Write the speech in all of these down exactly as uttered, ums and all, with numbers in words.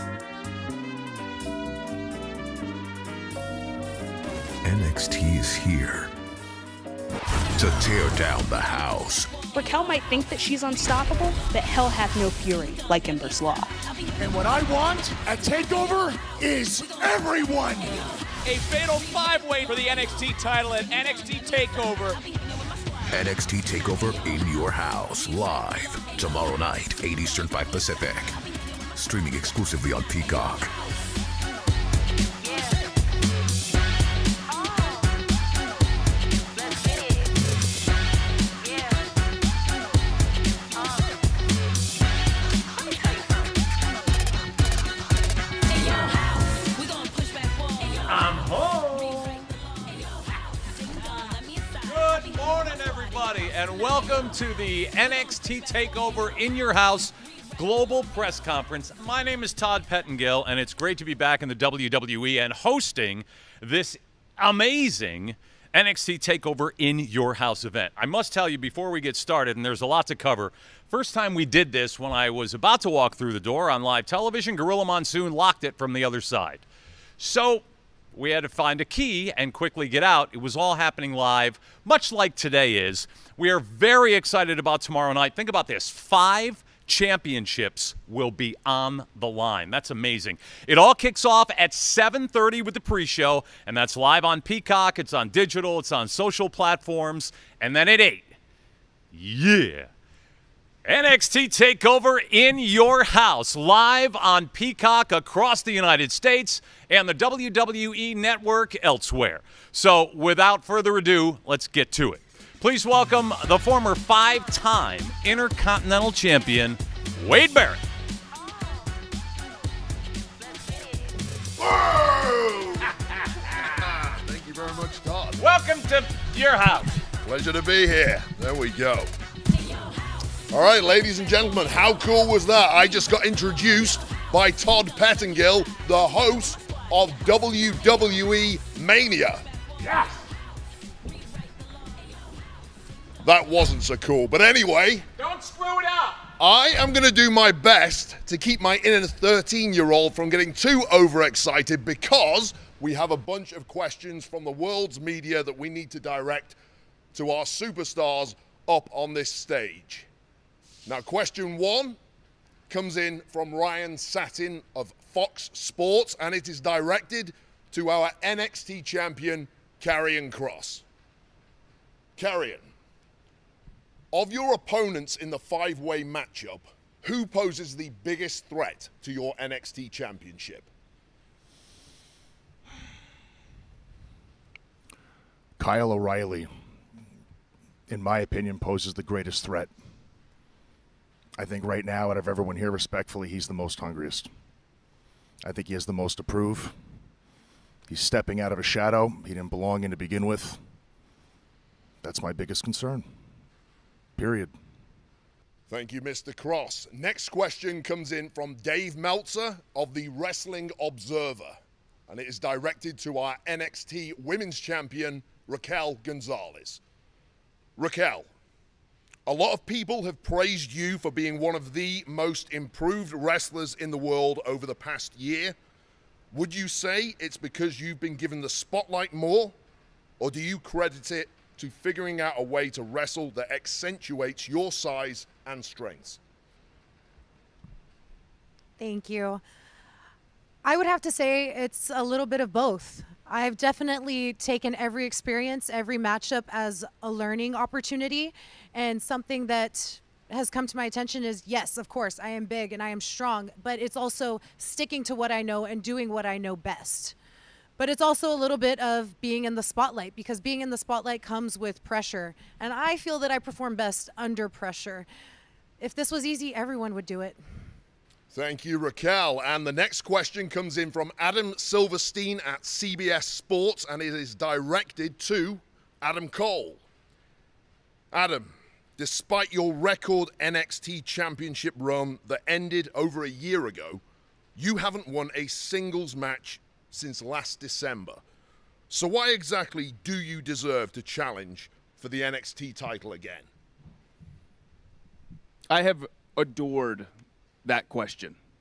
N X T is here to tear down the house. Raquel might think that she's unstoppable, but hell hath no fury like Ember's Law. And what I want at TakeOver is everyone. A fatal five-way for the N X T title at N X T TakeOver. N X T TakeOver in your house, live tomorrow night, eight Eastern, five Pacific. Streaming exclusively on Peacock. And welcome to the N X T TakeOver in your house global press conference. My name is Todd Pettengill, and it's great to be back in the W W E and hosting this amazing N X T TakeOver in your house event. I must tell you before we get started, and there's a lot to cover, first time we did this when I was about to walk through the door on live television, Gorilla Monsoon locked it from the other side. So we had to find a key and quickly get out. It was all happening live, much like today is. We are very excited about tomorrow night. Think about this. Five championships will be on the line. That's amazing. It all kicks off at seven thirty with the pre-show, and that's live on Peacock. It's on digital. It's on social platforms. And then at eight, yeah, N X T TakeOver in your house, live on Peacock across the United States and the W W E Network elsewhere. So without further ado, let's get to it. Please welcome the former five-time Intercontinental Champion, Wade Barrett. Whoa! Thank you very much, Todd. Welcome to your house. Pleasure to be here. There we go. All right, ladies and gentlemen, how cool was that? I just got introduced by Todd Pettengill, the host of W W E Mania. Yes. That wasn't so cool, but anyway. Don't screw it up. I am going to do my best to keep my inner thirteen-year-old from getting too overexcited because we have a bunch of questions from the world's media that we need to direct to our superstars up on this stage. Now, question one comes in from Ryan Satin of Fox Sports, and it is directed to our N X T champion, Karrion Kross. Karrion, of your opponents in the five-way matchup, who poses the biggest threat to your N X T championship? Kyle O'Reilly, in my opinion, poses the greatest threat. I think right now, out of everyone here, respectfully, he's the most hungriest. I think he has the most to prove. He's stepping out of a shadow he didn't belong in to begin with. That's my biggest concern. Period. Thank you, Mister Kross. Next question comes in from Dave Meltzer of the Wrestling Observer, and it is directed to our N X T Women's Champion, Raquel Gonzalez. Raquel, a lot of people have praised you for being one of the most improved wrestlers in the world over the past year. Would you say it's because you've been given the spotlight more, or do you credit it to figuring out a way to wrestle that accentuates your size and strengths? Thank you. I would have to say it's a little bit of both. I've definitely taken every experience, every matchup as a learning opportunity, and something that has come to my attention is, yes, of course, I am big and I am strong, but it's also sticking to what I know and doing what I know best. But it's also a little bit of being in the spotlight, because being in the spotlight comes with pressure, and I feel that I perform best under pressure. If this was easy, everyone would do it. Thank you, Raquel. And the next question comes in from Adam Silverstein at C B S Sports, and it is directed to Adam Cole. Adam, despite your record N X T championship run that ended over a year ago, you haven't won a singles match since last December. So why exactly do you deserve to challenge for the N X T title again? I have adored that question.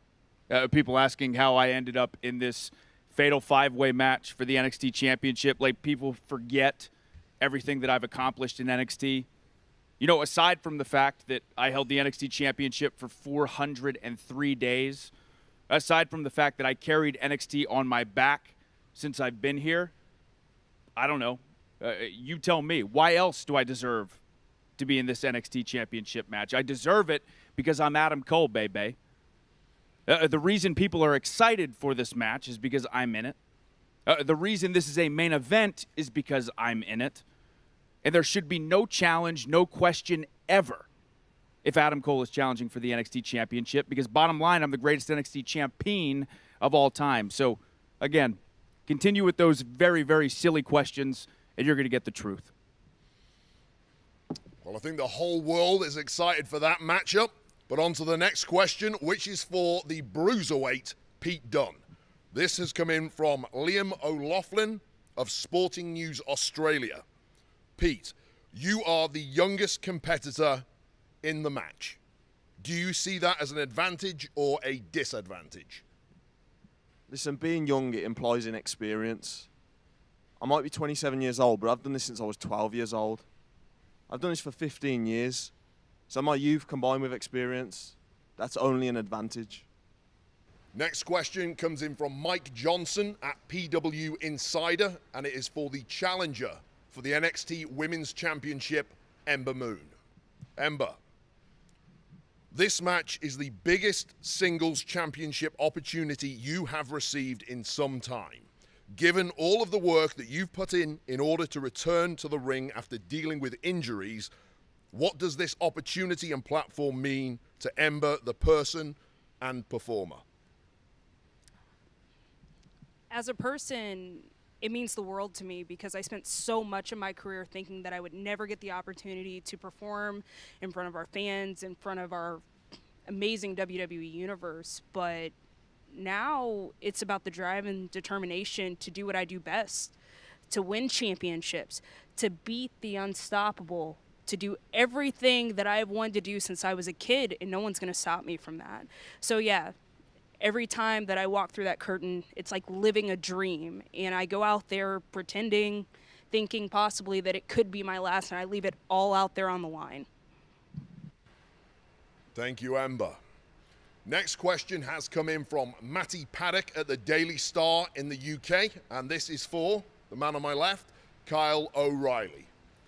Uh, people asking how I ended up in this fatal five-way match for the N X T Championship. Like, people forget everything that I've accomplished in N X T. You know, aside from the fact that I held the N X T Championship for four hundred three days, aside from the fact that I carried N X T on my back since I've been here, I don't know. Uh, you tell me. Why else do I deserve to be in this N X T Championship match? I deserve it because I'm Adam Cole, baby. Uh, the reason people are excited for this match is because I'm in it. Uh, the reason this is a main event is because I'm in it. And there should be no challenge, no question ever if Adam Cole is challenging for the N X T Championship, because bottom line, I'm the greatest N X T champion of all time. So, again, continue with those very, very silly questions, and you're going to get the truth. Well, I think the whole world is excited for that matchup. But on to the next question, which is for the Bruiserweight Pete Dunne. This has come in from Liam O'Loughlin of Sporting News Australia. Pete, you are the youngest competitor in the match. Do you see that as an advantage or a disadvantage? Listen, being young, it implies inexperience. I might be twenty-seven years old, but I've done this since I was twelve years old. I've done this for fifteen years. So my youth combined with experience, that's only an advantage. Next question comes in from Mike Johnson at P W Insider, and it is for the challenger for the N X T Women's Championship, Ember Moon. Ember, this match is the biggest singles championship opportunity you have received in some time. Given all of the work that you've put in in order to return to the ring after dealing with injuries, what does this opportunity and platform mean to Ember, the person and performer? As a person, it means the world to me because I spent so much of my career thinking that I would never get the opportunity to perform in front of our fans, in front of our amazing W W E universe. But now it's about the drive and determination to do what I do best, to win championships, to beat the unstoppable, to do everything that I've wanted to do since I was a kid, and no one's going to stop me from that. So yeah, every time that I walk through that curtain, it's like living a dream, and I go out there pretending, thinking possibly that it could be my last, and I leave it all out there on the line. Thank you, Ember. Next question has come in from Matty Paddock at the Daily Star in the U K, and this is for the man on my left, Kyle O'Reilly.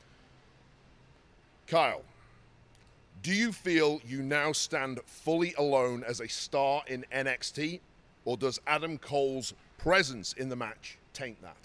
Kyle, do you feel you now stand fully alone as a star in N X T, or does Adam Cole's presence in the match taint that?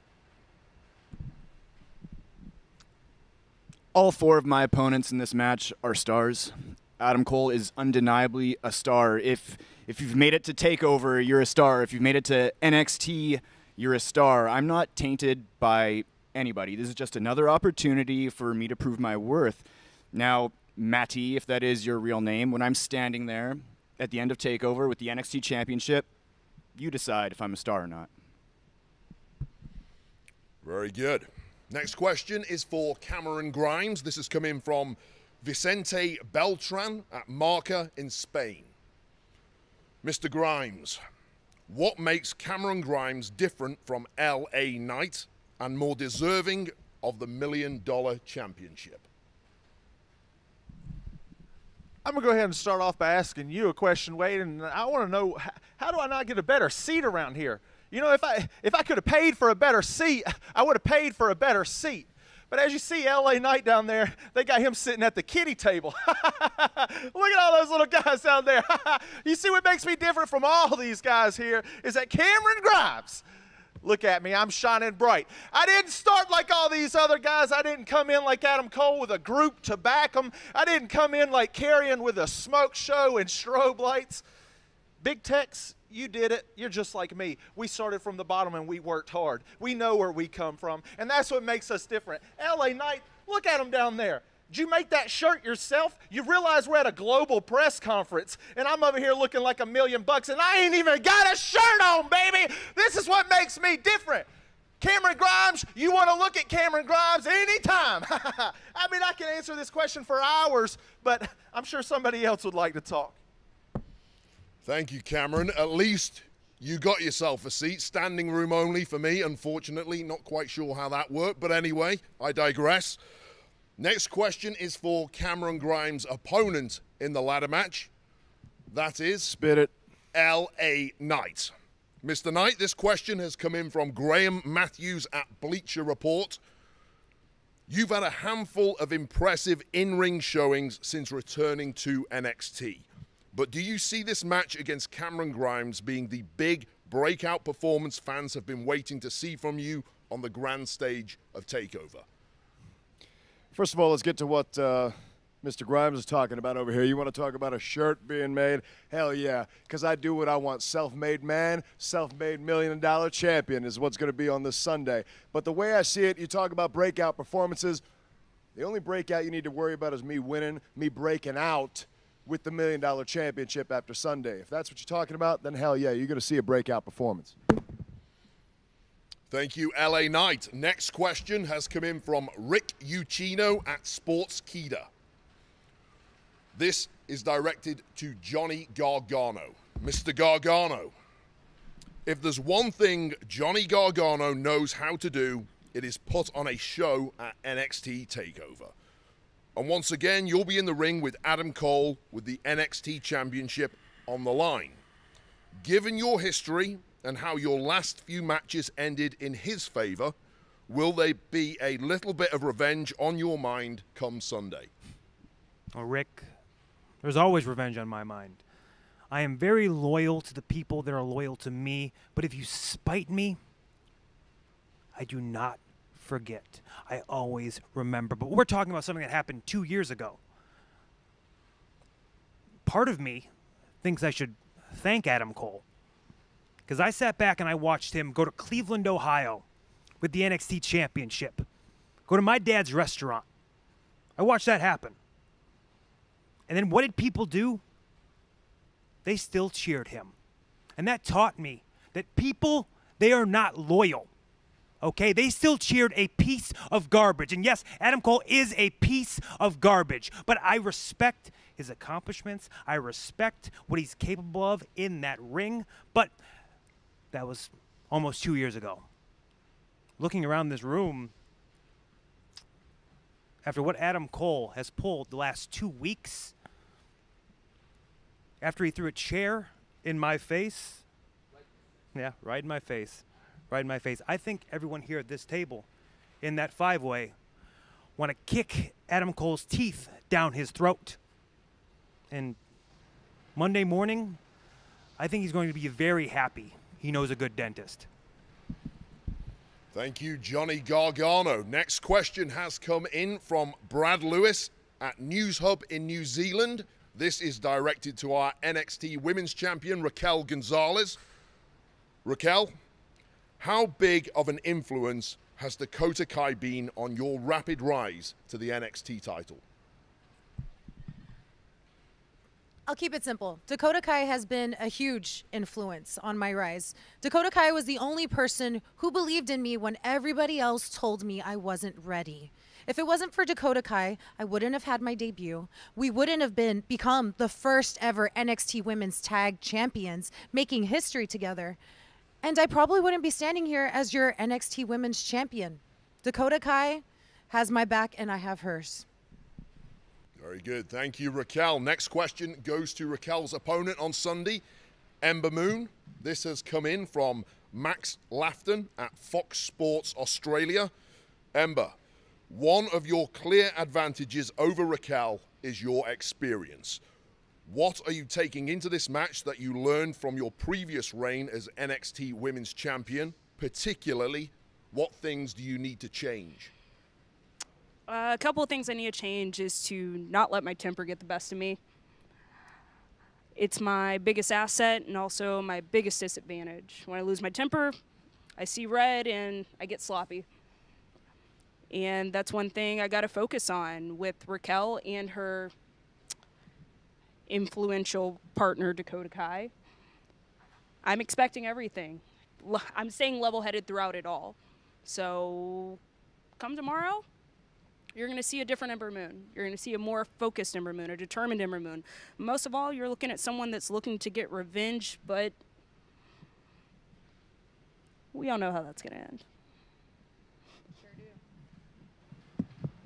All four of my opponents in this match are stars. Adam Cole is undeniably a star. If if you've made it to TakeOver, you're a star. If you've made it to N X T, you're a star. I'm not tainted by anybody. This is just another opportunity for me to prove my worth. Now, Matty, if that is your real name, when I'm standing there at the end of TakeOver with the N X T Championship, you decide if I'm a star or not. Very good. Next question is for Cameron Grimes. This has come in from Vicente Beltran at Marca in Spain. Mister Grimes, what makes Cameron Grimes different from L A Knight and more deserving of the Million Dollar Championship? I'm going to go ahead and start off by asking you a question, Wade, and I want to know, how do I not get a better seat around here? You know, if I if I could have paid for a better seat, I would have paid for a better seat. But as you see L A Knight down there, they got him sitting at the kiddie table. Look at all those little guys down there. You see what makes me different from all these guys here is that Cameron Grimes, look at me, I'm shining bright. I didn't start like all these other guys. I didn't come in like Adam Cole with a group to back him. I didn't come in like Karrion with a smoke show and strobe lights. Big Tex, you did it. You're just like me. We started from the bottom and we worked hard. We know where we come from, and that's what makes us different. L A Knight, look at him down there. Did you make that shirt yourself? You realize we're at a global press conference, and I'm over here looking like a million bucks, and I ain't even got a shirt on, baby. This is what makes me different. Cameron Grimes, you want to look at Cameron Grimes anytime. I mean, I can answer this question for hours, but I'm sure somebody else would like to talk. Thank you, Cameron. At least you got yourself a seat. Standing room only for me, unfortunately. Not quite sure how that worked, but anyway, I digress. Next question is for Cameron Grimes' opponent in the ladder match. That is... Spit it. L A Knight. Mister Knight, this question has come in from Graham Matthews at Bleacher Report. You've had a handful of impressive in-ring showings since returning to N X T. But do you see this match against Cameron Grimes being the big breakout performance fans have been waiting to see from you on the grand stage of TakeOver? First of all, let's get to what uh, Mister Grimes is talking about over here. You want to talk about a shirt being made? Hell yeah, because I do what I want. Self-made man, self-made million-dollar champion is what's going to be on this Sunday. But the way I see it, you talk about breakout performances. The only breakout you need to worry about is me winning, me breaking out with the million-dollar championship after Sunday. If that's what you're talking about, then hell yeah, you're going to see a breakout performance. Thank you, L A Knight. Next question has come in from Rick Ucchino at Sportskeeda. This is directed to Johnny Gargano. Mister Gargano, if there's one thing Johnny Gargano knows how to do, it is put on a show at N X T TakeOver. And once again, you'll be in the ring with Adam Cole with the N X T Championship on the line. Given your history and how your last few matches ended in his favor, will there be a little bit of revenge on your mind come Sunday? Oh, Rick, there's always revenge on my mind. I am very loyal to the people that are loyal to me, but if you spite me, I do not forget. I always remember. But we're talking about something that happened two years ago. Part of me thinks I should thank Adam Cole, because I sat back and I watched him go to Cleveland, Ohio with the N X T Championship, go to my dad's restaurant. I watched that happen. And then what did people do? They still cheered him. And that taught me that people, they are not loyal. Okay? They still cheered a piece of garbage. And yes, Adam Cole is a piece of garbage. But I respect his accomplishments. I respect what he's capable of in that ring. But that was almost two years ago. Looking around this room, after what Adam Cole has pulled the last two weeks, after he threw a chair in my face, yeah, right in my face, right in my face, I think everyone here at this table in that five-way want to kick Adam Cole's teeth down his throat. And Monday morning, I think he's going to be very happy he knows a good dentist. Thank you, Johnny Gargano. Next question has come in from Brad Lewis at News Hub in New Zealand. This is directed to our N X T Women's Champion, Raquel Gonzalez. Raquel, how big of an influence has Dakota Kai been on your rapid rise to the N X T title? I'll keep it simple. Dakota Kai has been a huge influence on my rise. Dakota Kai was the only person who believed in me when everybody else told me I wasn't ready. If it wasn't for Dakota Kai, I wouldn't have had my debut. We wouldn't have been become the first ever N X T Women's Tag Champions, making history together. And I probably wouldn't be standing here as your N X T Women's Champion. Dakota Kai has my back and I have hers. Very good. Thank you, Raquel. Next question goes to Raquel's opponent on Sunday, Ember Moon. This has come in from Max Lafton at Fox Sports Australia. Ember, one of your clear advantages over Raquel is your experience. What are you taking into this match that you learned from your previous reign as N X T Women's Champion? Particularly, what things do you need to change? Uh, a couple of things I need to change is to not let my temper get the best of me. It's my biggest asset and also my biggest disadvantage. When I lose my temper, I see red and I get sloppy. And that's one thing I got to focus on with Raquel and her influential partner, Dakota Kai. I'm expecting everything. I'm staying level-headed throughout it all. So come tomorrow, you're going to see a different Ember Moon. You're going to see a more focused Ember Moon, a determined Ember Moon. Most of all, you're looking at someone that's looking to get revenge, but we all know how that's going to end. Sure do.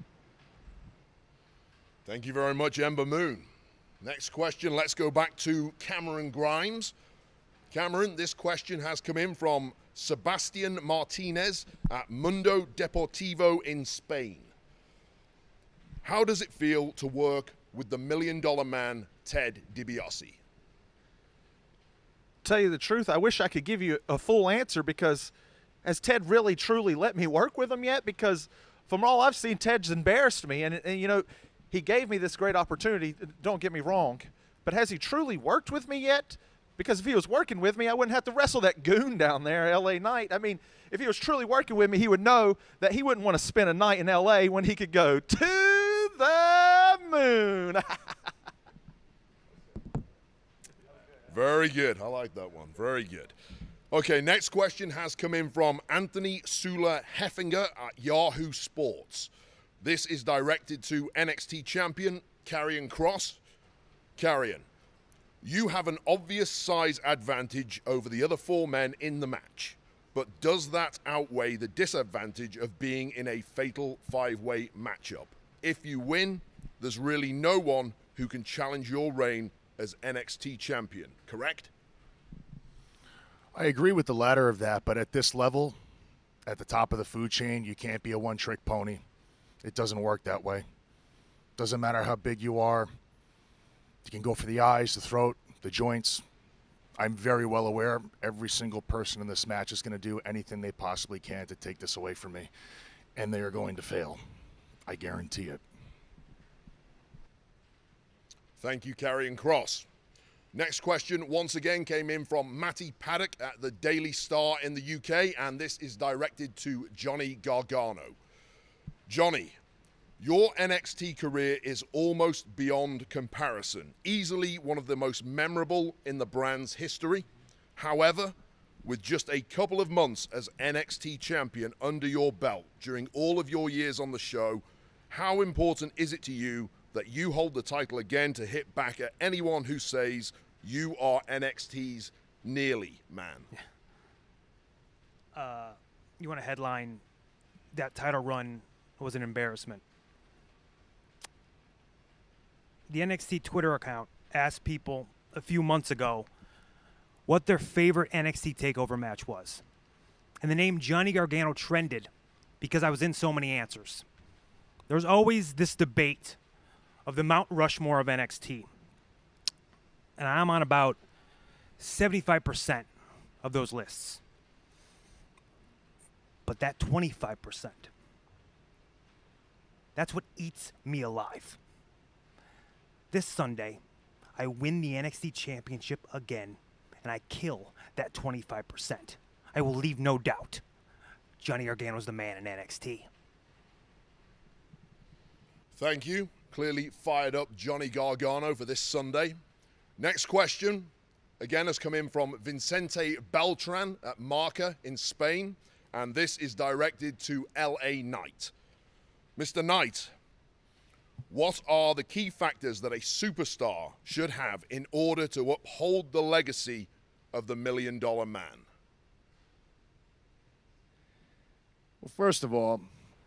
Thank you very much, Ember Moon. Next question, let's go back to Cameron Grimes. Cameron, this question has come in from Sebastian Martinez at Mundo Deportivo in Spain. How does it feel to work with the Million Dollar Man, Ted DiBiase? Tell you the truth, I wish I could give you a full answer, because has Ted really truly let me work with him yet? Because from all I've seen, Ted's embarrassed me, and, and you know, he gave me this great opportunity, don't get me wrong, but has he truly worked with me yet? Because if he was working with me, I wouldn't have to wrestle that goon down there, L A Knight. I mean, if he was truly working with me, he would know that he wouldn't want to spend a night in L A when he could go to the moon. Very good. I like that one. Very good. Okay, next question has come in from Anthony Sula Heffinger at Yahoo Sports. This is directed to N X T champion Karrion Kross. Karrion, you have an obvious size advantage over the other four men in the match, but does that outweigh the disadvantage of being in a fatal five-way matchup? If you win, there's really no one who can challenge your reign as N X T champion, correct? I agree with the latter of that, but at this level, at the top of the food chain, you can't be a one-trick pony. It doesn't work that way. Doesn't matter how big you are. You can go for the eyes, the throat, the joints. I'm very well aware every single person in this match is going to do anything they possibly can to take this away from me, and they are going to fail. I guarantee it. Thank you, Karrion Kross. Next question once again came in from Matty Paddock at the Daily Star in the U K, and this is directed to Johnny Gargano. Johnny, your N X T career is almost beyond comparison, easily one of the most memorable in the brand's history. However, with just a couple of months as N X T champion under your belt during all of your years on the show, how important is it to you that you hold the title again to hit back at anyone who says you are N X T's nearly man? Uh, you want to headline that title run was an embarrassment. The N X T Twitter account asked people a few months ago what their favorite N X T TakeOver match was. And the name Johnny Gargano trended because I was in so many answers. There's always this debate of the Mount Rushmore of N X T. And I'm on about seventy-five percent of those lists. But that twenty-five percent, that's what eats me alive. This Sunday, I win the N X T Championship again, and I kill that twenty-five percent. I will leave no doubt. Johnny Gargano's the man in N X T. Thank you. Clearly fired up Johnny Gargano for this Sunday. Next question, again, has come in from Vicente Beltran at Marca in Spain, and this is directed to L A Knight. Mister Knight, what are the key factors that a superstar should have in order to uphold the legacy of the Million Dollar Man? Well, first of all,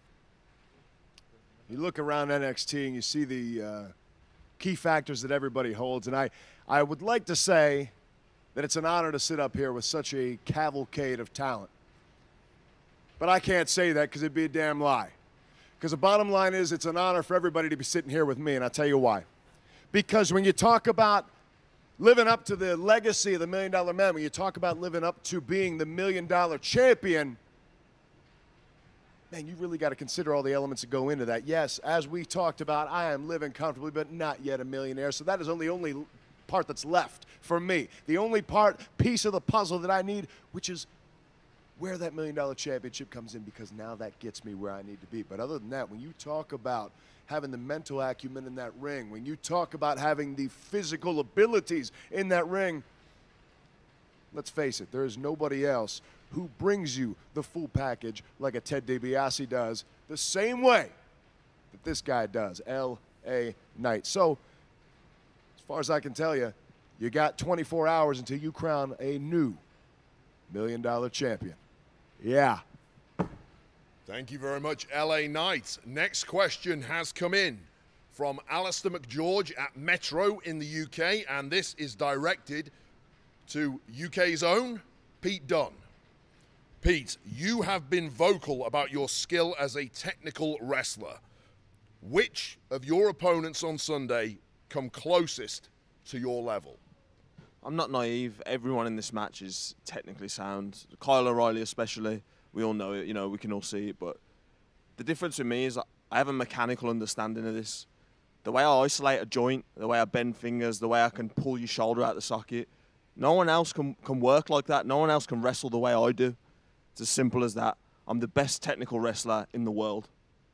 you look around N X T and you see the uh, key factors that everybody holds, and I, I would like to say that it's an honor to sit up here with such a cavalcade of talent. But I can't say that because it'd be a damn lie. Because the bottom line is it's an honor for everybody to be sitting here with me, and I'll tell you why. Because when you talk about living up to the legacy of the Million Dollar Man, when you talk about living up to being the Million Dollar Champion, man, you really got to consider all the elements that go into that. Yes, as we talked about, I am living comfortably, but not yet a millionaire. So that is only the only part that's left for me. The only part, piece of the puzzle that I need, which is where that Million Dollar Championship comes in, because now that gets me where I need to be. But other than that, when you talk about having the mental acumen in that ring, when you talk about having the physical abilities in that ring, let's face it, there is nobody else who brings you the full package like a Ted DiBiase does, the same way that this guy does. L A Knight. So, as far as I can tell you, you got twenty-four hours until you crown a new million dollar champion. Yeah. Thank you very much, L A Knight. Next question has come in from Alistair McGeorge at Metro in the U K, and this is directed to U K's own Pete Dunne. Pete, you have been vocal about your skill as a technical wrestler. Which of your opponents on Sunday come closest to your level? I'm not naive. Everyone in this match is technically sound. Kyle O'Reilly especially. We all know it, you know, we can all see it. But the difference with me is I have a mechanical understanding of this. The way I isolate a joint, the way I bend fingers, the way I can pull your shoulder out of the socket, no one else can, can work like that. No one else can wrestle the way I do. It's as simple as that. I'm the best technical wrestler in the world.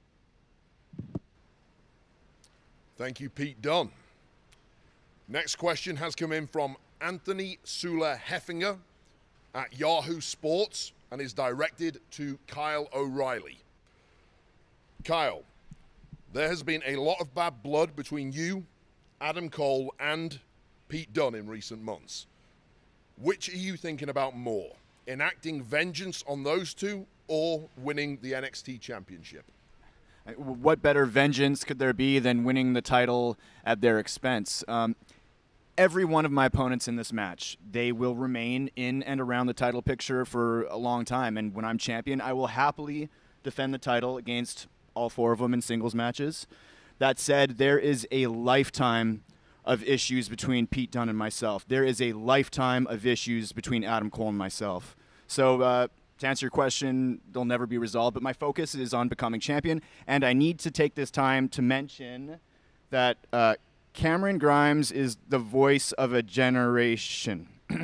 Thank you, Pete Dunne. Next question has come in from Anthony Sula Heffinger at Yahoo Sports and is directed to Kyle O'Reilly. Kyle, there has been a lot of bad blood between you, Adam Cole, and Pete Dunne in recent months. Which are you thinking about more? Enacting vengeance on those two or winning the N X T Championship? What better vengeance could there be than winning the title at their expense? Um, every one of my opponents in this match, they will remain in and around the title picture for a long time. And when I'm champion, I will happily defend the title against all four of them in singles matches. That said, there is a lifetime of issues between Pete Dunne and myself. There is a lifetime of issues between Adam Cole and myself. So uh, to answer your question, they'll never be resolved, but my focus is on becoming champion, and I need to take this time to mention that uh, Cameron Grimes is the voice of a generation.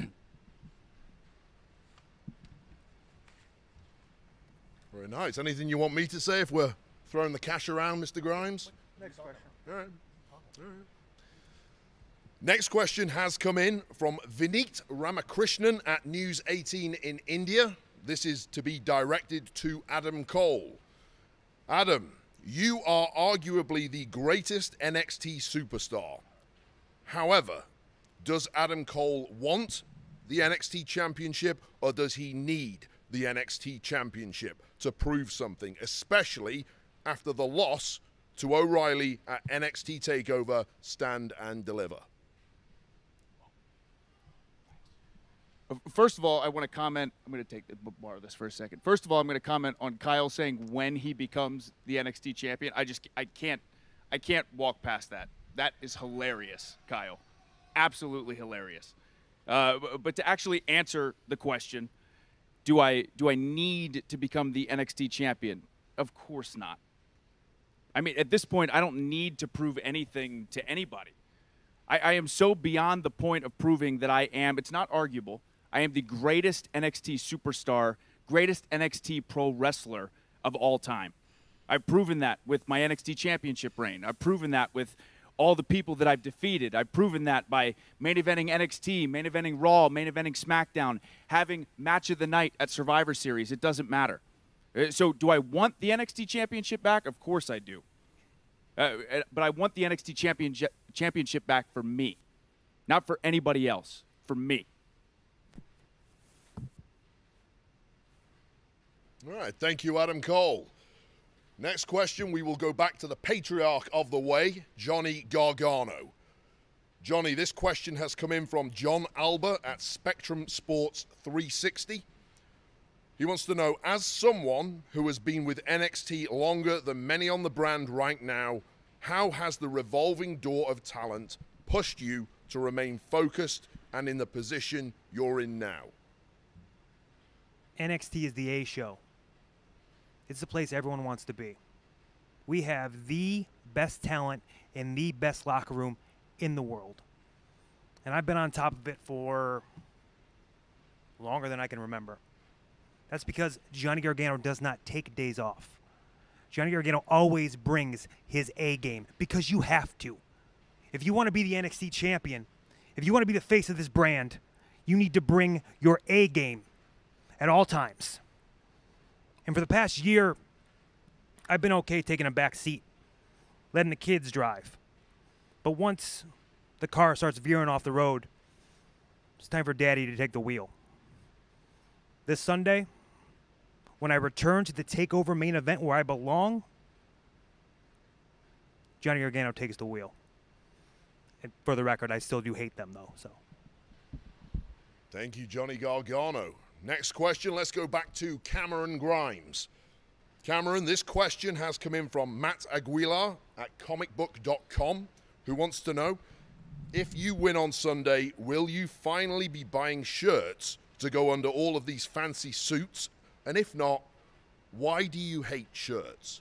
Very nice. Anything you want me to say if we're throwing the cash around, Mister Grimes? Next question. All right. All right. Next question has come in from Vineet Ramakrishnan at News eighteen in India. This is to be directed to Adam Cole. Adam, you are arguably the greatest N X T superstar. However, does Adam Cole want the N X T Championship, or does he need the N X T Championship to prove something, especially after the loss to O'Reilly at N X T TakeOver Stand and Deliver? First of all, I want to comment. I'm going to take borrow this for a second. First of all, I'm going to comment on Kyle saying when he becomes the N X T champion. I just I can't I can't walk past that. That is hilarious, Kyle. Absolutely hilarious. Uh, but to actually answer the question, do I do I need to become the N X T champion? Of course not. I mean, at this point, I don't need to prove anything to anybody. I, I am so beyond the point of proving that I am. It's not arguable. I am the greatest N X T superstar, greatest N X T pro wrestler of all time. I've proven that with my N X T championship reign. I've proven that with all the people that I've defeated. I've proven that by main eventing N X T, main eventing Raw, main eventing SmackDown, having match of the night at Survivor Series. It doesn't matter. So do I want the N X T championship back? Of course I do. Uh, but I want the N X T championship championship back for me, not for anybody else, for me. All right, thank you, Adam Cole. Next question, we will go back to the patriarch of the way, Johnny Gargano. Johnny, this question has come in from John Alba at Spectrum Sports three sixty. He wants to know, as someone who has been with N X T longer than many on the brand right now, how has the revolving door of talent pushed you to remain focused and in the position you're in now? N X T is the A show. It's the place everyone wants to be. We have the best talent in the best locker room in the world. And I've been on top of it for longer than I can remember. That's because Johnny Gargano does not take days off. Johnny Gargano always brings his A game because you have to. If you want to be the N X T champion, if you want to be the face of this brand, you need to bring your A game at all times. And for the past year, I've been okay taking a back seat. letting the kids drive. But once the car starts veering off the road, it's time for Daddy to take the wheel. This Sunday, when I return to the TakeOver main event where I belong, Johnny Gargano takes the wheel. And for the record, I still do hate them, though. So. Thank you, Johnny Gargano. Next question, let's go back to Cameron Grimes. Cameron, this question has come in from Matt Aguilar at comic book dot com, who wants to know, if you win on Sunday, will you finally be buying shirts to go under all of these fancy suits? And if not, why do you hate shirts?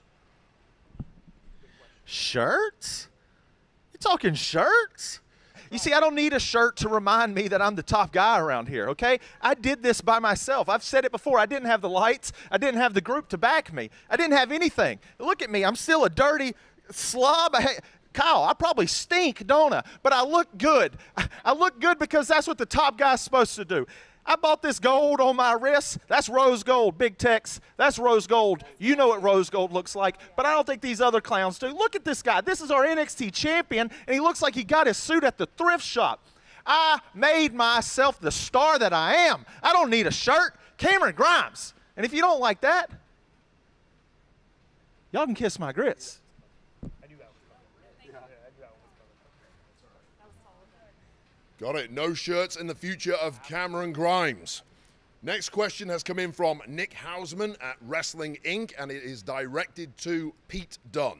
Shirts? You talking shirts? You see, I don't need a shirt to remind me that I'm the top guy around here, okay? I did this by myself. I've said it before. I didn't have the lights. I didn't have the group to back me. I didn't have anything. Look at me. I'm still a dirty slob. I, Kyle, I probably stink, don't I? But I look good. I look good because that's what the top guy's supposed to do. I bought this gold on my wrist. That's rose gold, Big Tex. That's rose gold. You know what rose gold looks like, but I don't think these other clowns do. Look at this guy. This is our N X T champion, and he looks like he got his suit at the thrift shop. I made myself the star that I am. I don't need a shirt. Cameron Grimes. And if you don't like that, y'all can kiss my grits. Got it. No shirts in the future of Cameron Grimes. Next question has come in from Nick Hausman at Wrestling Incorporated, and it is directed to Pete Dunne.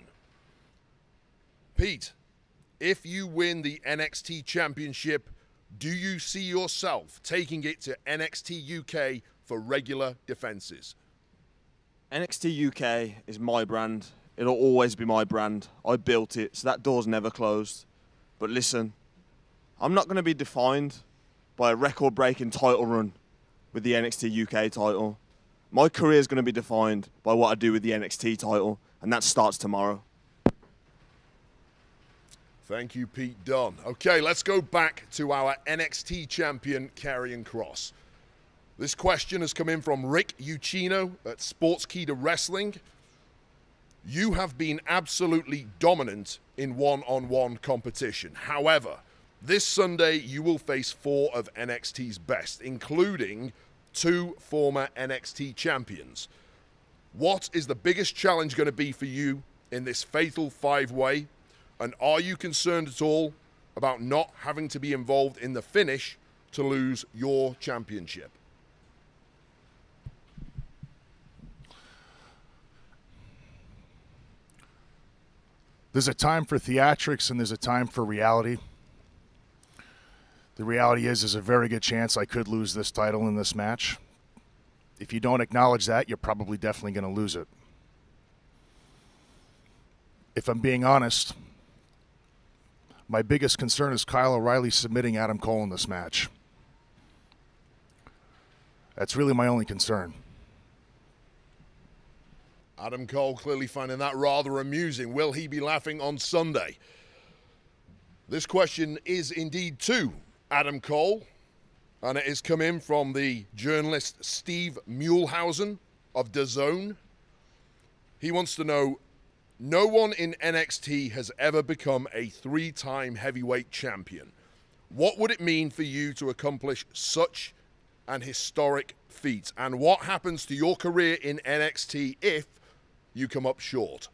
Pete, if you win the N X T Championship, do you see yourself taking it to N X T U K for regular defenses? N X T U K is my brand. It'll always be my brand. I built it, so that door's never closed. But listen, I'm not going to be defined by a record-breaking title run with the N X T U K title. My career is going to be defined by what I do with the N X T title, and that starts tomorrow. Thank you, Pete Dunne. Okay, let's go back to our N X T champion, Karrion Kross. This question has come in from Rick Ucchino at Sportskeeda Wrestling. You have been absolutely dominant in one-on-one competition. However, this Sunday, you will face four of N X T's best, including two former N X T champions. What is the biggest challenge going to be for you in this fatal five-way? And are you concerned at all about not having to be involved in the finish to lose your championship? There's a time for theatrics and there's a time for reality. The reality is, there's a very good chance I could lose this title in this match. If you don't acknowledge that, you're probably definitely going to lose it. If I'm being honest, my biggest concern is Kyle O'Reilly submitting Adam Cole in this match. That's really my only concern. Adam Cole clearly finding that rather amusing. Will he be laughing on Sunday? This question is indeed to Adam Cole, and it has come in from the journalist Steve Muehlhausen of DAZN. He wants to know, no one in N X T has ever become a three-time heavyweight champion. What would it mean for you to accomplish such an historic feat? And what happens to your career in N X T if you come up short?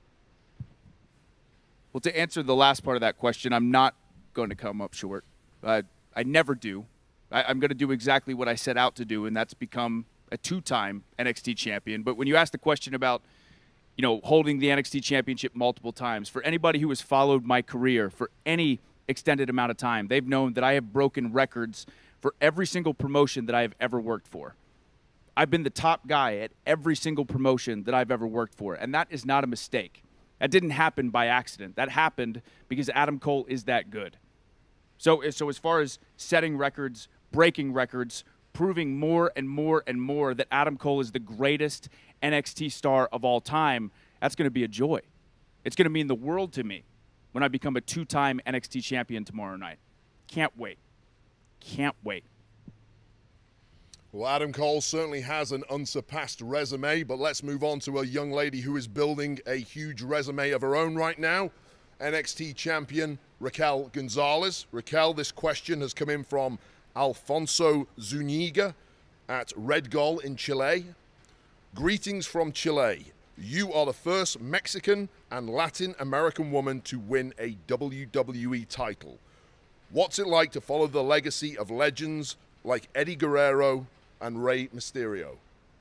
Well, to answer the last part of that question, I'm not going to come up short. Uh, I never do. I, I'm going to do exactly what I set out to do, and that's become a two-time N X T champion. But when you ask the question about, you know, holding the N X T championship multiple times, for anybody who has followed my career for any extended amount of time, they've known that I have broken records for every single promotion that I have ever worked for. I've been the top guy at every single promotion that I've ever worked for, and that is not a mistake. That didn't happen by accident. That happened because Adam Cole is that good. So, so as far as setting records, breaking records, proving more and more and more that Adam Cole is the greatest N X T star of all time, that's going to be a joy. It's going to mean the world to me when I become a two-time N X T champion tomorrow night. Can't wait. Can't wait. Well, Adam Cole certainly has an unsurpassed resume, but let's move on to a young lady who is building a huge resume of her own right now. N X T champion Raquel Gonzalez. Raquel, this question has come in from Alfonso Zuniga at Red Gol in Chile. Greetings from Chile. You are the first Mexican and Latin American woman to win a W W E title. What's it like to follow the legacy of legends like Eddie Guerrero and Rey Mysterio?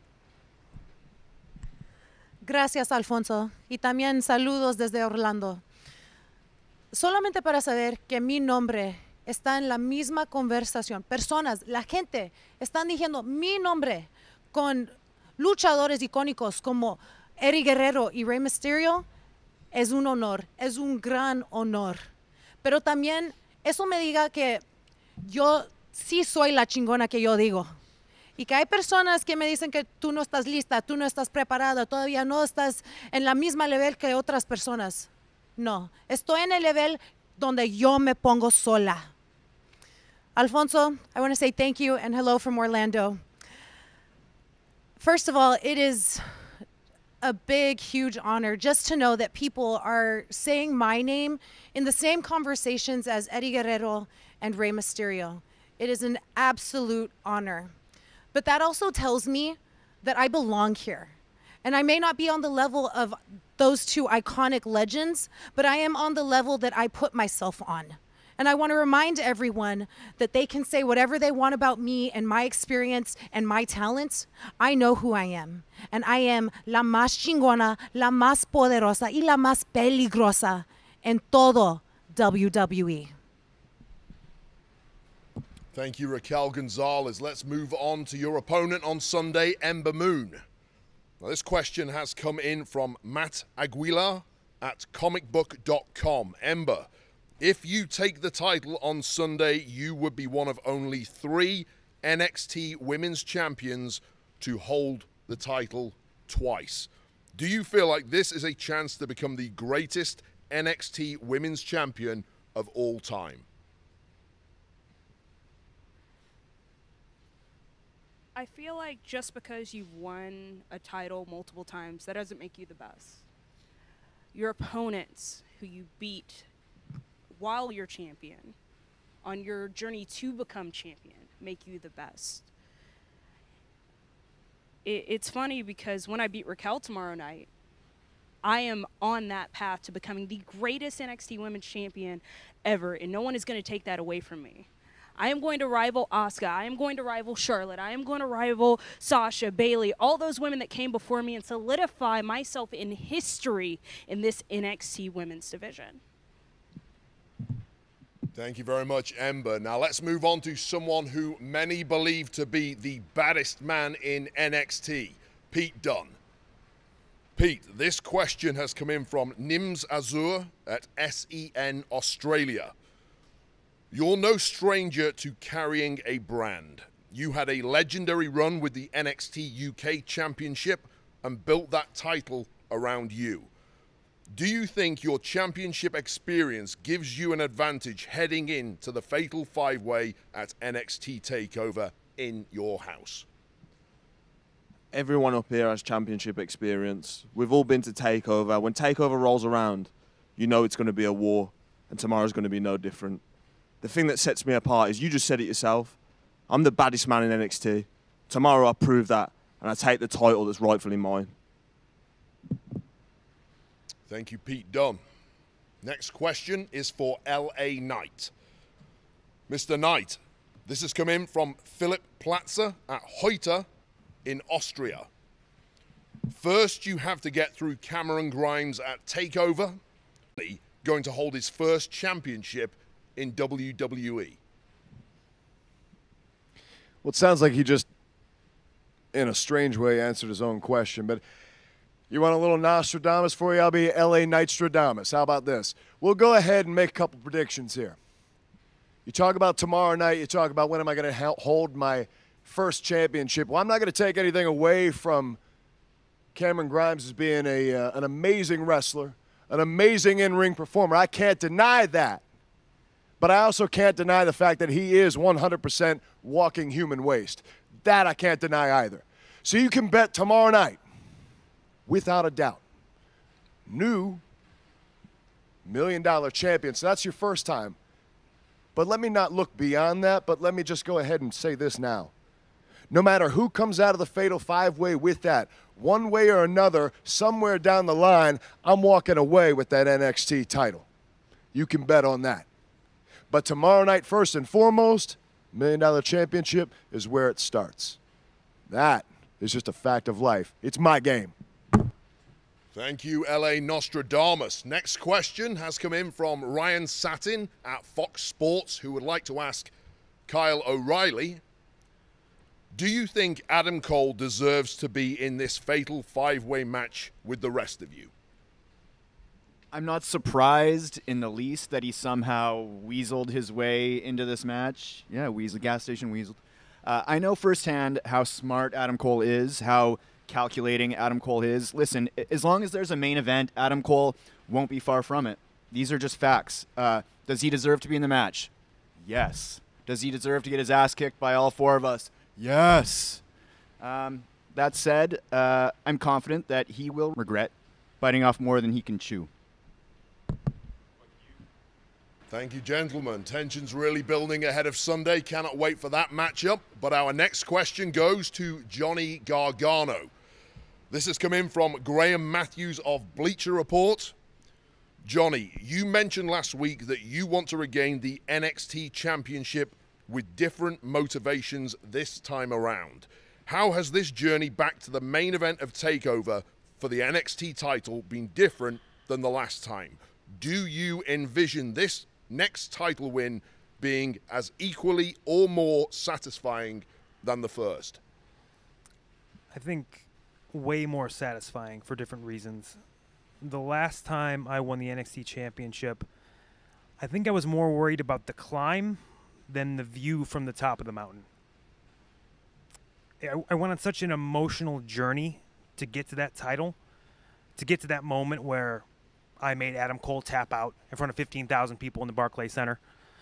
Gracias, Alfonso. Y también saludos desde Orlando. Solamente para saber que mi nombre está en la misma conversación. Personas, la gente, están diciendo mi nombre con luchadores icónicos como Eddie Guerrero y Rey Mysterio. Es un honor, es un gran honor. Pero también eso me diga que yo sí soy la chingona que yo digo. Y que hay personas que me dicen que tú no estás lista, tú no estás preparada, todavía no estás en la misma nivel que otras personas. No, estoy en el nivel donde yo me pongo sola. Alfonso, I want to say thank you and hello from Orlando. First of all, it is a big, huge honor just to know that people are saying my name in the same conversations as Eddie Guerrero and Rey Mysterio. It is an absolute honor. But that also tells me that I belong here. And I may not be on the level of those two iconic legends, but I am on the level that I put myself on. And I want to remind everyone that they can say whatever they want about me and my experience and my talents. I know who I am. And I am la más chingona, la más poderosa y la más peligrosa en todo W W E. Thank you, Raquel Gonzalez. Let's move on to your opponent on Sunday, Ember Moon. Now, this question has come in from Matt Aguilar at comic book dot com. Ember, if you take the title on Sunday, you would be one of only three N X T Women's Champions to hold the title twice. Do you feel like this is a chance to become the greatest N X T Women's Champion of all time? I feel like just because you've won a title multiple times, that doesn't make you the best. Your opponents who you beat while you're champion, on your journey to become champion, make you the best. It, it's funny because when I beat Raquel tomorrow night, I am on that path to becoming the greatest N X T Women's Champion ever, and no one is going to take that away from me. I am going to rival Asuka. I am going to rival Charlotte. I am going to rival Sasha, Bayley, all those women that came before me, and solidify myself in history in this N X T Women's division. Thank you very much, Ember. Now let's move on to someone who many believe to be the baddest man in N X T, Pete Dunne. Pete, this question has come in from Nims Azur at S E N Australia. You're no stranger to carrying a brand. You had a legendary run with the N X T U K Championship and built that title around you. Do you think your championship experience gives you an advantage heading into the Fatal Five-Way at N X T TakeOver in your house? Everyone up here has championship experience. We've all been to TakeOver. When TakeOver rolls around, you know it's going to be a war, and tomorrow's going to be no different. The thing that sets me apart is you just said it yourself. I'm the baddest man in N X T. Tomorrow I prove that, and I take the title that's rightfully mine. Thank you, Pete Dunne. Next question is for L A Knight. Mister Knight, this has come in from Philip Platzer at Heute in Austria. First, you have to get through Cameron Grimes at TakeOver, going to hold his first championship in W W E. Well, it sounds like he just, in a strange way, answered his own question, but you want a little Nostradamus for you? I'll be L A Knightstradamus. How about this? We'll go ahead and make a couple predictions here. You talk about tomorrow night, you talk about when am I going to hold my first championship. Well, I'm not going to take anything away from Cameron Grimes as being a, uh, an amazing wrestler, an amazing in-ring performer. I can't deny that. But I also can't deny the fact that he is one hundred percent walking human waste. That I can't deny either. So you can bet tomorrow night, without a doubt, new million dollar champion. So that's your first time. But let me not look beyond that, but let me just go ahead and say this now. No matter who comes out of the Fatal Five-Way with that, one way or another, somewhere down the line, I'm walking away with that N X T title. You can bet on that. But tomorrow night, first and foremost, Million Dollar Championship is where it starts. That is just a fact of life. It's my game. Thank you, L A Nostradamus. Next question has come in from Ryan Satin at Fox Sports, who would like to ask Kyle O'Reilly, do you think Adam Cole deserves to be in this fatal five-way match with the rest of you? I'm not surprised in the least that he somehow weaseled his way into this match. Yeah, weasel, gas station weaseled. Uh, I know firsthand how smart Adam Cole is, how calculating Adam Cole is. Listen, as long as there's a main event, Adam Cole won't be far from it. These are just facts. Uh, does he deserve to be in the match? Yes. Does he deserve to get his ass kicked by all four of us? Yes. Um, that said, uh, I'm confident that he will regret biting off more than he can chew. Thank you, gentlemen. Tension's really building ahead of Sunday. Cannot wait for that matchup. But our next question goes to Johnny Gargano. This has come in from Graham Matthews of Bleacher Report. Johnny, you mentioned last week that you want to regain the N X T Championship with different motivations this time around. How has this journey back to the main event of TakeOver for the N X T title been different than the last time? Do you envision this next title win being as equally or more satisfying than the first? I think way more satisfying for different reasons. The last time I won the N X T Championship, I think I was more worried about the climb than the view from the top of the mountain. I, I went on such an emotional journey to get to that title, to get to that moment where I made Adam Cole tap out in front of fifteen thousand people in the Barclays Center.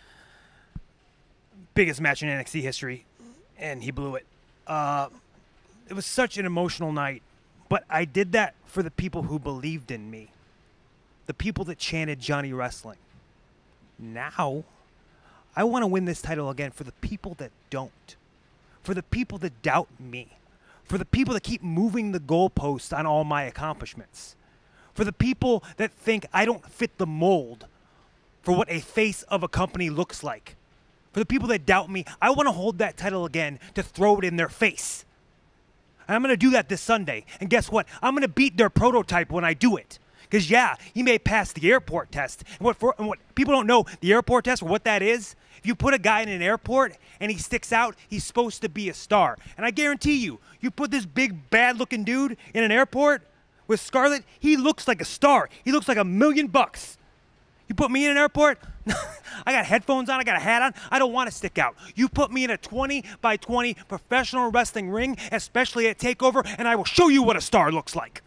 Biggest match in N X T history, and he blew it. Uh, it was such an emotional night, but I did that for the people who believed in me, the people that chanted Johnny Wrestling. Now, I want to win this title again for the people that don't, for the people that doubt me, for the people that keep moving the goalposts on all my accomplishments, for the people that think I don't fit the mold for what a face of a company looks like, for the people that doubt me. I want to hold that title again to throw it in their face. And I'm going to do that this Sunday. And guess what? I'm going to beat their prototype when I do it. Because, yeah, he may pass the airport test. And what, for, and what people don't know, the airport test, or what that is, if you put a guy in an airport and he sticks out, he's supposed to be a star. And I guarantee you, you put this big, bad-looking dude in an airport with Scarlett, he looks like a star. He looks like a million bucks. You put me in an airport, I got headphones on, I got a hat on, I don't want to stick out. You put me in a twenty by twenty professional wrestling ring, especially at TakeOver, and I will show you what a star looks like.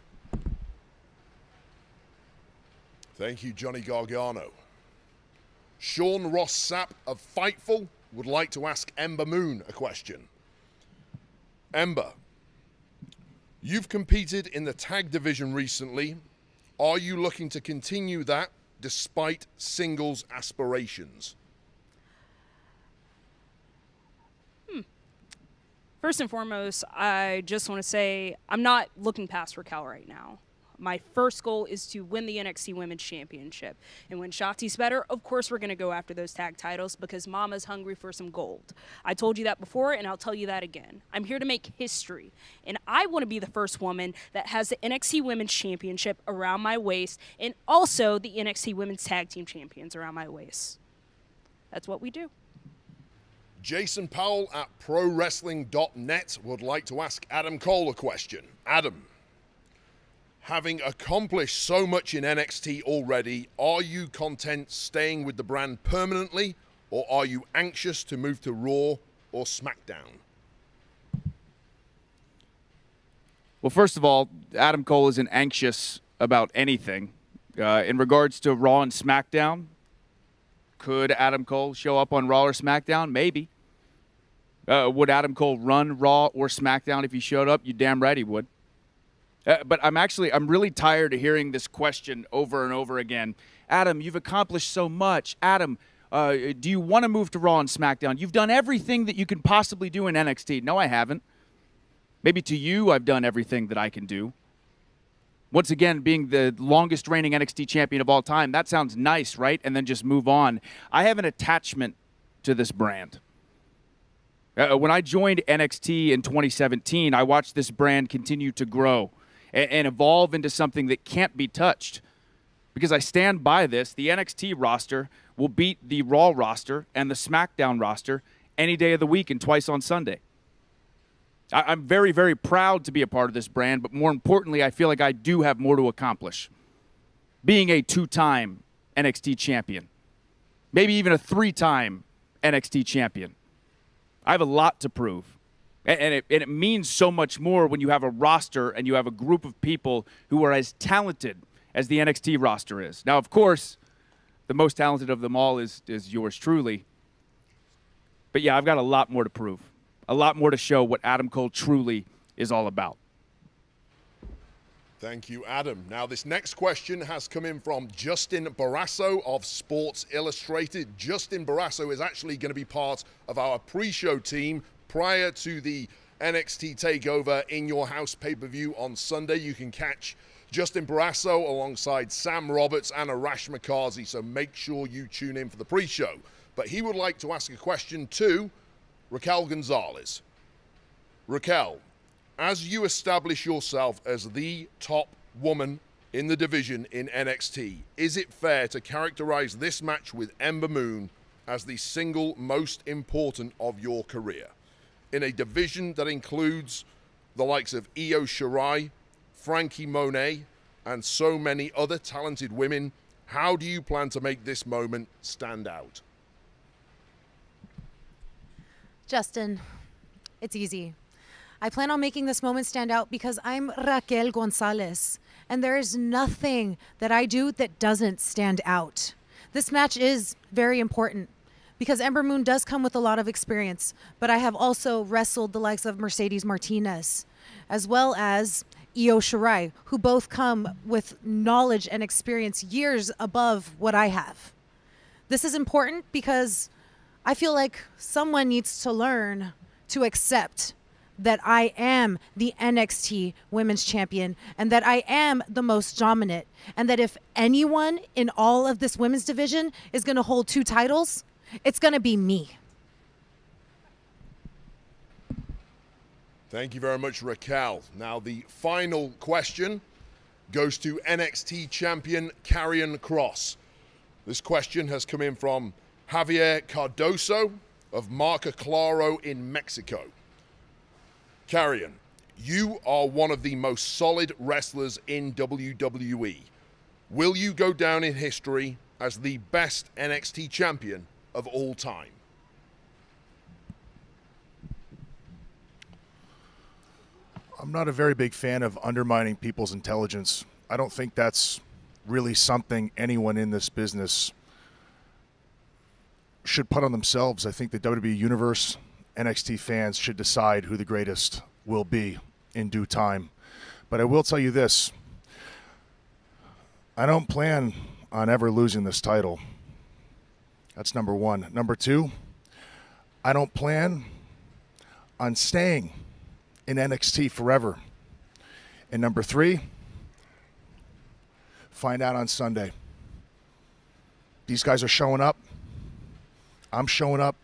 Thank you, Johnny Gargano. Sean Ross Sapp of Fightful would like to ask Ember Moon a question. Ember, you've competed in the tag division recently. Are you looking to continue that despite singles aspirations? Hmm. First and foremost, I just want to say I'm not looking past Raquel right now. My first goal is to win the N X T Women's Championship. And when Shotzi's better, of course we're going to go after those tag titles because Mama's hungry for some gold. I told you that before, and I'll tell you that again. I'm here to make history. And I want to be the first woman that has the N X T Women's Championship around my waist and also the N X T Women's Tag Team Champions around my waist. That's what we do. Jason Powell at Pro Wrestling dot net would like to ask Adam Cole a question. Adam, having accomplished so much in N X T already, are you content staying with the brand permanently, or are you anxious to move to Raw or SmackDown? Well, first of all, Adam Cole isn't anxious about anything. Uh, in regards to Raw and SmackDown, Could Adam Cole show up on Raw or SmackDown? Maybe. Uh, would Adam Cole run Raw or SmackDown if he showed up? You damn right he would. Uh, but I'm actually, I'm really tired of hearing this question over and over again. Adam, you've accomplished so much. Adam, uh, do you want to move to Raw and SmackDown? You've done everything that you can possibly do in N X T. No, I haven't. Maybe to you, I've done everything that I can do. Once again, being the longest reigning N X T champion of all time, that sounds nice, right? And then just move on. I have an attachment to this brand. Uh, when I joined N X T in twenty seventeen, I watched this brand continue to grow and, and evolve into something that can't be touched. Because I stand by this, the N X T roster will beat the Raw roster and the SmackDown roster any day of the week and twice on Sunday. I, I'm very, very proud to be a part of this brand, but more importantly, I feel like I do have more to accomplish. Being a two-time N X T champion, maybe even a three-time N X T champion. I have a lot to prove. And it, and it means so much more when you have a roster and you have a group of people who are as talented as the N X T roster is. Now, of course, the most talented of them all is, is yours truly. But yeah, I've got a lot more to prove. A lot more to show what Adam Cole truly is all about. Thank you, Adam. Now, this next question has come in from Justin Barrasso of Sports Illustrated. Justin Barrasso is actually going to be part of our pre-show team prior to the N X T TakeOver In Your House pay-per-view on Sunday. You can catch Justin Barrasso alongside Sam Roberts and Arash Makazi, so make sure you tune in for the pre-show. But he would like to ask a question to Raquel Gonzalez. Raquel, as you establish yourself as the top woman in the division in N X T, is it fair to characterize this match with Ember Moon as the single most important of your career? In a division that includes the likes of Io Shirai, Frankie Monet, and so many other talented women, how do you plan to make this moment stand out? Justin, it's easy. I plan on making this moment stand out because I'm Raquel Gonzalez, and there is nothing that I do that doesn't stand out. This match is very important because Ember Moon does come with a lot of experience, but I have also wrestled the likes of Mercedes Martinez, as well as Io Shirai, who both come with knowledge and experience years above what I have. This is important because I feel like someone needs to learn to accept that I am the N X T Women's Champion and that I am the most dominant, and that if anyone in all of this women's division is going to hold two titles, it's going to be me. Thank you very much, Raquel. Now, the final question goes to N X T champion Karrion Kross. This question has come in from Javier Cardoso of Marca Claro in Mexico. Karrion, you are one of the most solid wrestlers in W W E. Will you go down in history as the best N X T champion of all time? I'm not a very big fan of undermining people's intelligence. I don't think that's really something anyone in this business should put on themselves. I think the W W E Universe, N X T fans should decide who the greatest will be in due time. But I will tell you this. I don't plan on ever losing this title. That's number one. Number two, I don't plan on staying in N X T forever. And number three, find out on Sunday. These guys are showing up. I'm showing up.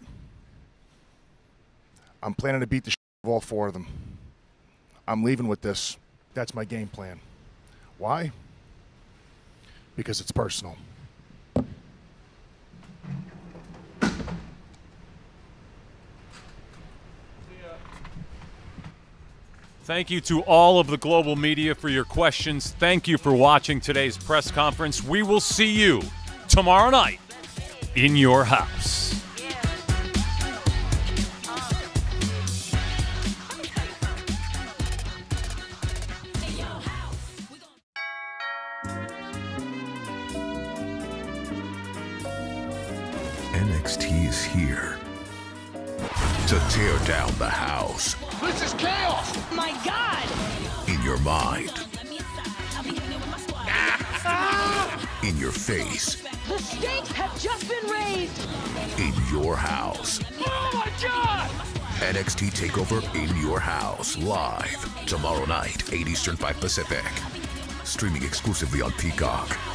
I'm planning to beat the shit of all four of them. I'm leaving with this. That's my game plan. Why? Because it's personal. Thank you to all of the global media for your questions. Thank you for watching today's press conference. We will see you tomorrow night in your house. X T is here to tear down the house. This is chaos! My God! In your mind. In your face. The stakes have just been raised! In your house. Oh my God! N X T TakeOver in your house, live tomorrow night, eight Eastern, five Pacific. Streaming exclusively on Peacock.